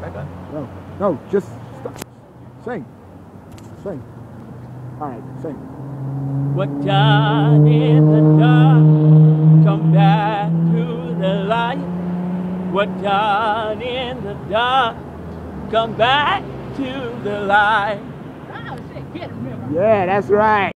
No, no, just stop. Sing. Sing. All right, sing. What done in the dark, come back to the light. What done in the dark, come back to the light. Yeah, that's right.